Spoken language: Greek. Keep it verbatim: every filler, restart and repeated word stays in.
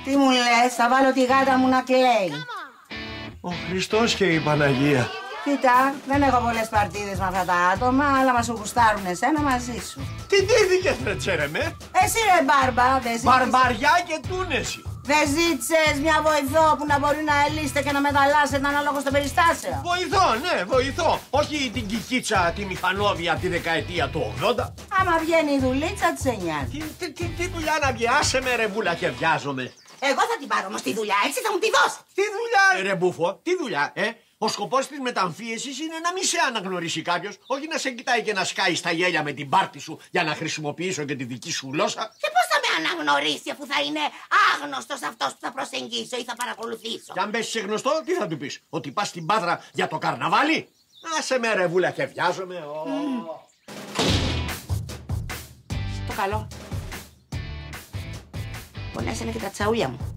Τι μου λες, θα βάλω τη γάτα μου να κλαίει. Ο Χριστός και η Παναγία. Κοίτα, δεν έχω πολλές παρτίδες με αυτά τα άτομα, αλλά μας σου γουστάρουν εσένα μαζί σου. Τι δίδικες ρε τσέρεμε. Εσύ ρε Μπάρμπα, δεν ζήτησες. Μπαρμπαριά και τούνεση. Δεν ζήτησες μια βοηθό που να μπορεί να ελύσετε και να μεταλλάσσετε ανάλογα στο περιστάσιο. Βοηθώ, ναι, βοηθώ. Όχι την κικίτσα, τη μηχανόβια από τη δεκαετία του ογδόντα. Άμα βγαίνει η δουλίτσα, της εννιάζει. Τι, τι, τι, τι δουλειά να βγει, άσε με ρε μπούλα και βιάζομαι. Εγώ θα την πάρω όμως τη δουλειά, έτσι θα μου τη δώσει. Τι δουλειά, ρε μπούφο, τι δουλειά, ε. Ο σκοπός της μεταμφίεσης είναι να μην σε αναγνωρίσει κάποιος, όχι να σε κοιτάει και να σκάει στα γέλια με την πάρτη σου για να χρησιμοποιήσω και τη δική σου γλώσσα. Και πώς θα με αναγνωρίσει αφού θα είναι άγνωστος αυτός που θα προσεγγίσω ή θα παρακολουθήσω. Και αν πέσει σε γνωστό, τι θα του πεις, ότι πας στην Πάτρα για το καρναβάλι. Άσε με ρε βούλα και βιάζομαι. Oh. Το καλό. Πονέσανε και τα τσαούλια μου.